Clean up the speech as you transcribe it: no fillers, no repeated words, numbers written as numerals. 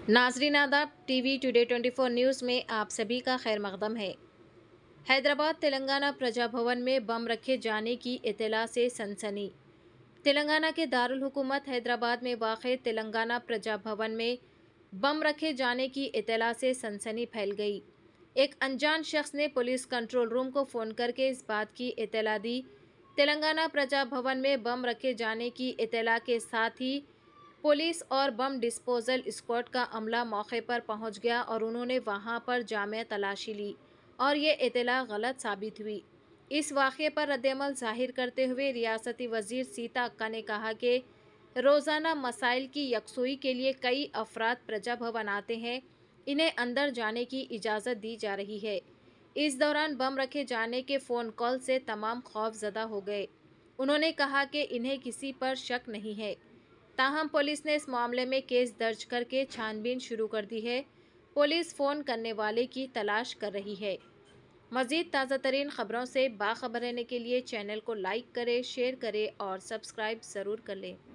नाजरीन आदाब, TV today 24 news में आप सभी का खैर मकदम है। हैदराबाद तेलंगाना प्रजा भवन में बम रखे जाने की इत्तला से सनसनी। तेलंगाना के दारुल हुकूमत हैदराबाद में वाक़ तेलंगाना प्रजा भवन में बम रखे जाने की इत्तला से सनसनी फैल गई। एक अनजान शख्स ने पुलिस कंट्रोल रूम को फ़ोन करके इस बात की इत्तला दी। तेलंगाना प्रजा भवन में बम रखे जाने की इत्तला के साथ ही पुलिस और बम डिस्पोजल स्क्वाड का अमला मौके पर पहुंच गया और उन्होंने वहां पर जामे तलाशी ली और ये इत्तला गलत साबित हुई। इस वाक़े पर रद्दअमल जाहिर करते हुए रियासती वज़ीर सीता अक्का ने कहा कि रोज़ाना मसाइल की यकसुई के लिए कई अफराद प्रजा भवन आते हैं, इन्हें अंदर जाने की इजाज़त दी जा रही है। इस दौरान बम रखे जाने के फ़ोन कॉल से तमाम खौफजदा हो गए। उन्होंने कहा कि इन्हें किसी पर शक नहीं है। ताहम पुलिस ने इस मामले में केस दर्ज करके छानबीन शुरू कर दी है। पुलिस फ़ोन करने वाले की तलाश कर रही है। मज़ीद ताज़ा तरीन खबरों से बाखबर रहने के लिए चैनल को लाइक करें, शेयर करें और सब्सक्राइब ज़रूर कर लें।